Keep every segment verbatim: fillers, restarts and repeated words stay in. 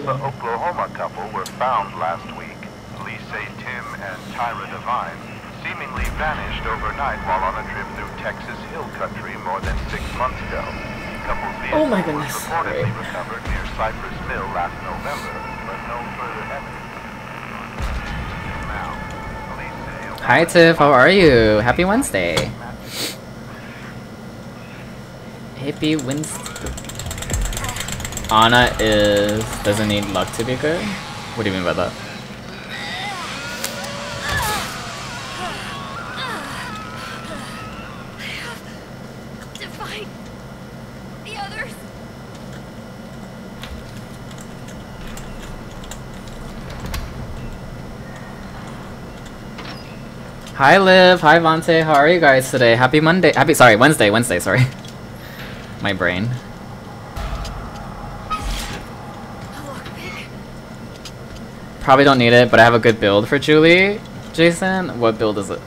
Tulsa, Oklahoma couple were found last week. Police say Tim and Tyra Devine seemingly vanished overnight while on a trip through Texas hill country more than six months ago. Couple's vehicle oh my goodness. was reportedly recovered near Cypress Mill last November, but no further evidence. Now, police say... Hi Tiff, how are you? Happy Wednesday. Happy Wednesday. Anna is... doesn't need luck to be good? What do you mean by that? Hi Liv, hi Vante, how are you guys today? Happy Monday, happy, sorry, Wednesday, Wednesday, sorry. My brain. Probably don't need it, but I have a good build for Julie. Jason, what build is it?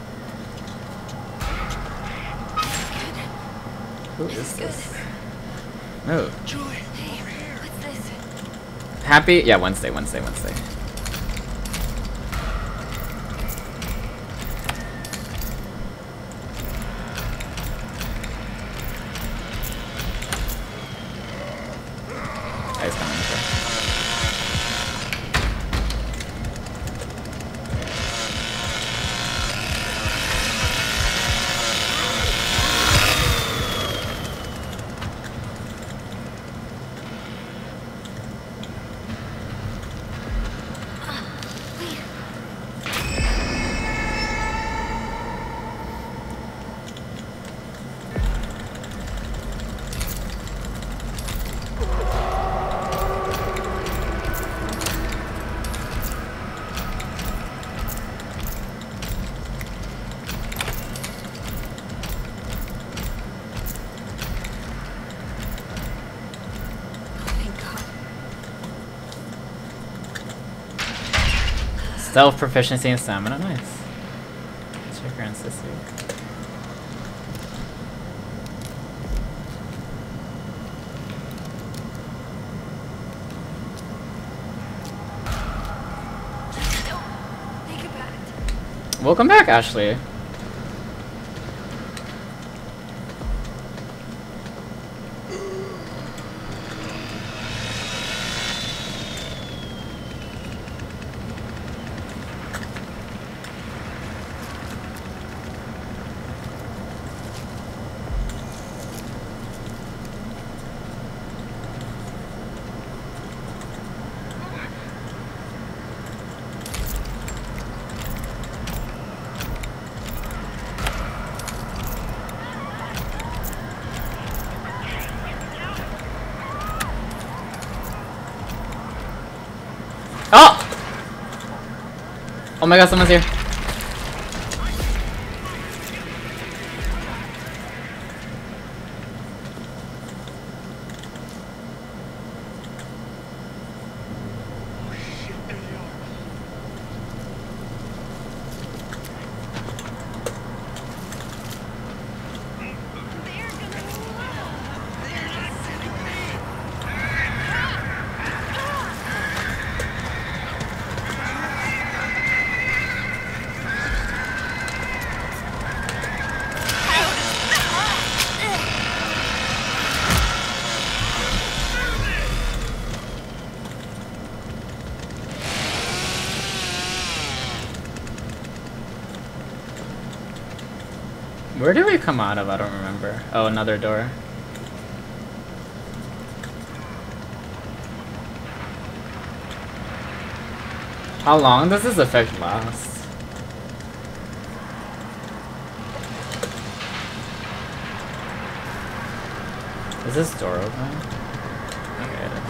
Who is this? Oh. Happy, yeah, Wednesday, Wednesday, Wednesday. Stealth, proficiency, and stamina. Nice. Checker and Sissy. Welcome back, Ashley. Oh! Oh my god, someone's here. Where did we come out of? I don't remember. Oh, another door. How long does this effect last? Is this door open? Okay, it is.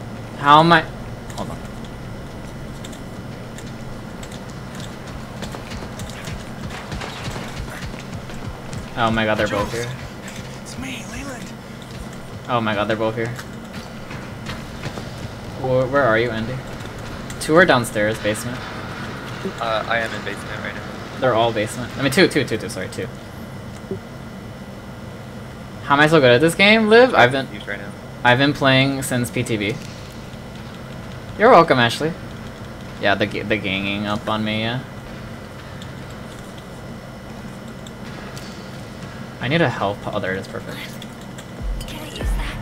How am I? Hold on. Oh my god, they're both here. It's me, Leland. Oh my god, they're both here. Where, where are you, Andy? Two are downstairs, basement. Uh, I am in basement right now. They're all basement. I mean, two, two, two, two. Sorry, two. How am I so good at this game, Liv? I've been, Right now. I've been playing since P T V. You're welcome, Ashley. Yeah, the the ganging up on me. Yeah. I need a help. Oh, there it is. Perfect. Can I use that?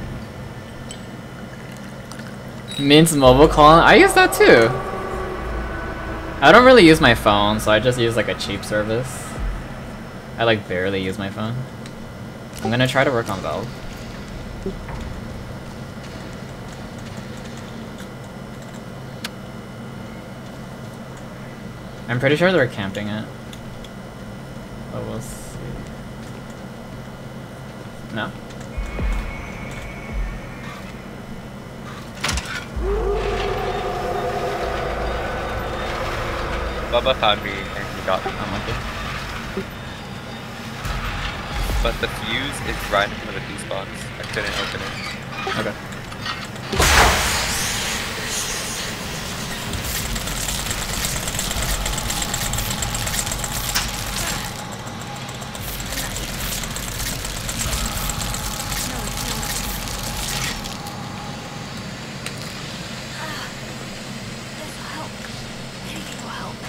Mint's mobile calling. I use that too. I don't really use my phone, so I just use like a cheap service. I like barely use my phone. I'm gonna try to work on Valve. I'm pretty sure they're camping it. But we'll see. No. Bubba found me and he got me. I'm lucky. But the fuse is right in front of the fuse box. I couldn't open it. Okay. This'll help. Anything will help.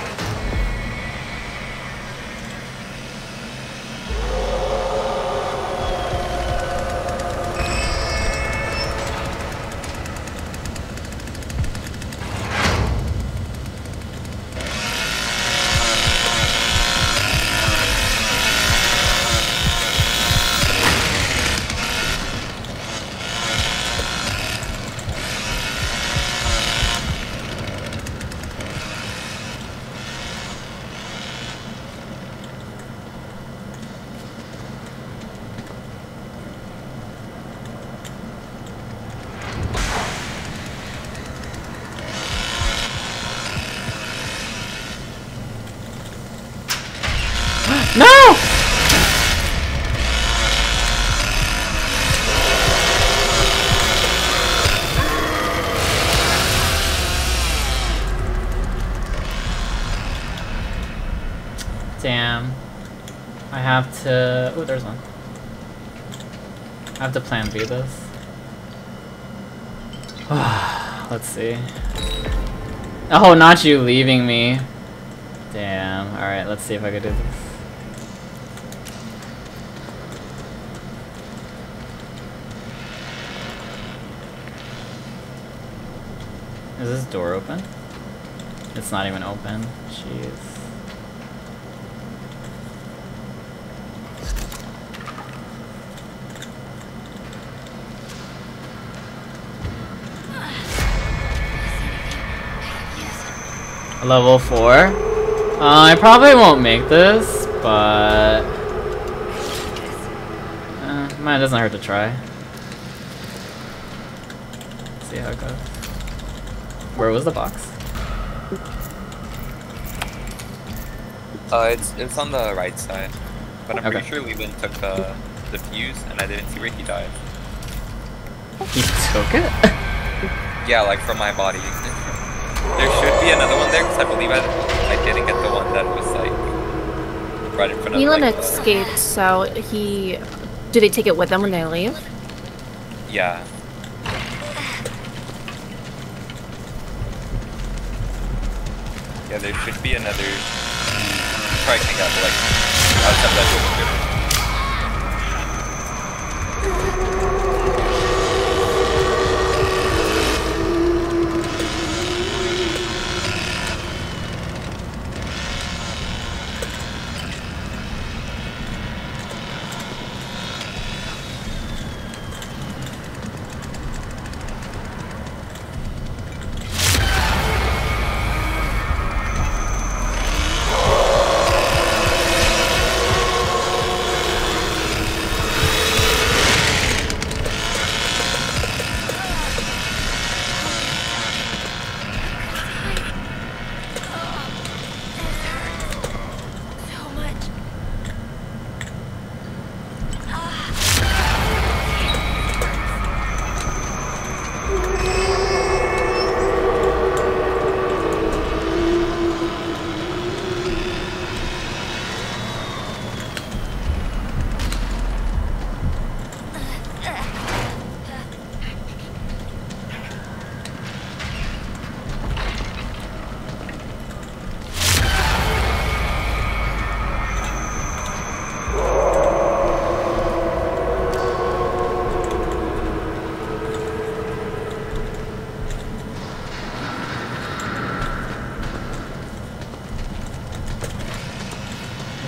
No! Damn. I have to... Oh, there's one. I have to plan B this. Let's see. Oh, not you leaving me. Damn. Alright, let's see if I can do this. Is this door open? It's not even open. Jeez. Level four? Uh, I probably won't make this, but... Uh, man, it doesn't hurt to try. See how it goes. Where was the box? Uh, it's it's on the right side, but I'm Okay. pretty sure Leland took the the fuse, and I didn't see where he died. He took it? Yeah, like from my body. There should be another one there, because I believe I I didn't get the one that was like right in front of. Leland like, the- escaped, so he... Do they take it with them when they leave? Yeah. Yeah, there should be another. Probably can't get, but like outside that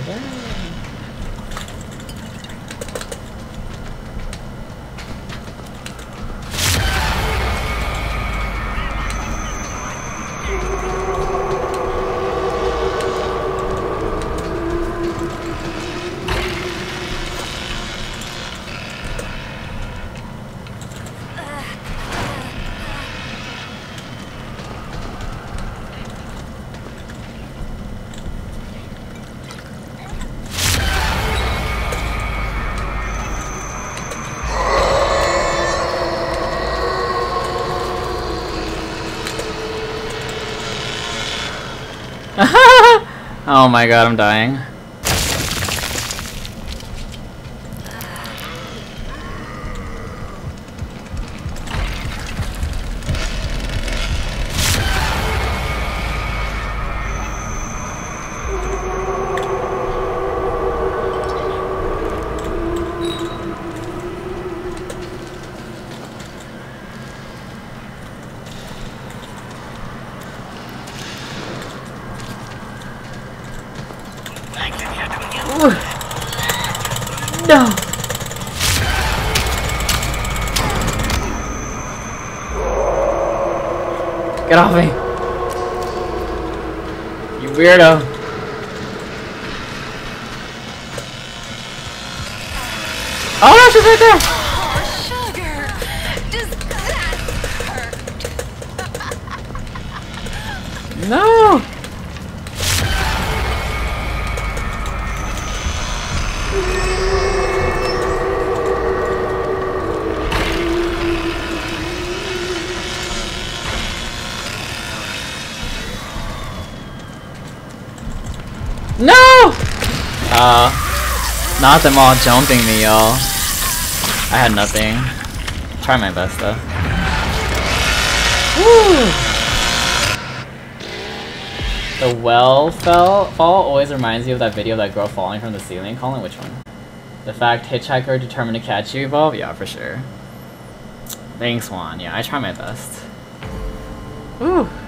Oh my god, I'm dying. No! Get off me! You weirdo! Oh no, she's right there! Oh, sugar! Does that hurt? No! No! Uh, not them all jumping me, y'all. I had nothing. Try my best though. Woo! The well fell fall always reminds you of that video of that girl falling from the ceiling. Colin, which one? The fact Hitchhiker determined to catch you evolve? Yeah, for sure. Thanks, Juan. Yeah, I try my best. Woo!